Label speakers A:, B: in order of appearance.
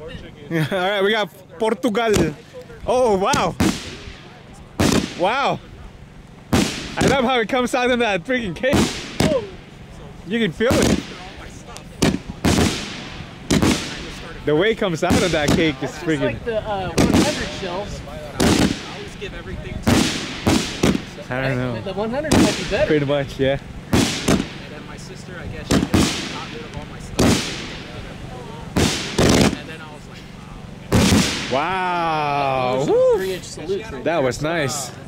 A: All right, we got Portugal. Oh, wow. Wow. I love how it comes out in that freaking cake. You can feel it. The way it comes out of that cake is freaking...
B: It's like the 100 shells.
C: I always give everything to...
A: I don't know.
B: The 100 might be better.
A: Pretty much, yeah.
C: And then my sister, I guess she just got rid of all my stuff. And then I was like,
A: Wow.
B: Those are 3-inch salutes right
A: That was nice.